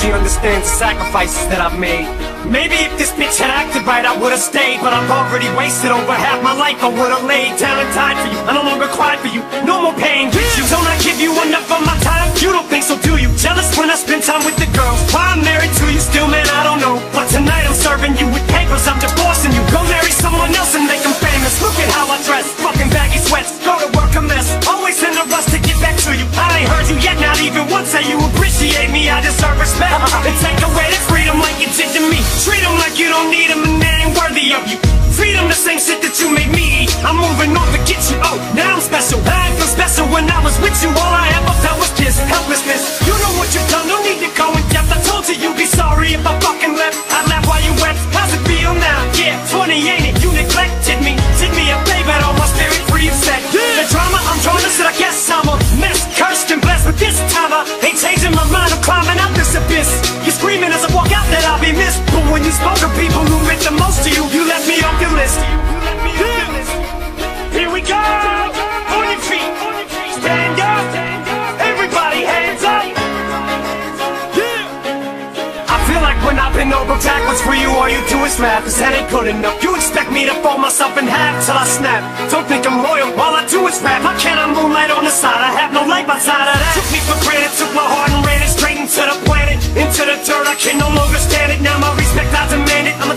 she understands the sacrifices that I've made. Maybe if this bitch had acted right, I would've stayed, but I've already wasted over half my life. I would've laid down and died for you. I no longer cry for you. No more pain with you. Don't I give you enough of my time? You don't think so, do you? Jealous when I spend time with the girls. Why I'm married to you still, man, I don't know. But tonight I'm serving you with papers, I'm divorcing you. Go marry someone else and make them famous. Look at how I dress, fucking baggy sweats. Go to work a mess, always in a rush to get back to you. I ain't heard you yet, not even once say you appreciate me. I deserve respect. And take away the freedom like you did to me. Treat them like you don't need them and they ain't worthy of you. Feed them the same shit that you made me eat. I'm moving on, forget you. Oh, now I'm special. I ain't feel special when I was with you. All I ever felt was this helplessness. You know what you've done, no need to go in depth. I told you you'd be sorry if I fucking left. I laughed while you wept. How's it feel now? Yeah, 20 ain't it? You neglected me. Did me a favor, all my spirit free set. The drama I'm trying to sit, I guess I'm a mess. Cursed and blessed, but this time I ain't changing my mind. I'm climbing out this abyss. You're screaming as I walk out that I'll be missed. But when you spoke of people who meant the most to you, you left me off your list. Here we go! On your feet, stand up, everybody hands up. I feel like when I bend over backwards for you, all you do is laugh, cause that ain't good enough. You expect me to fold myself in half till I snap. Don't think I'm loyal, all I do is rap. How can I moonlight on the side? I have no life outside of that. Took me for granted, took my heart and ran it straight into the planet. Into the dirt, I can no longer stand it. Now my respect, I demand it. I'm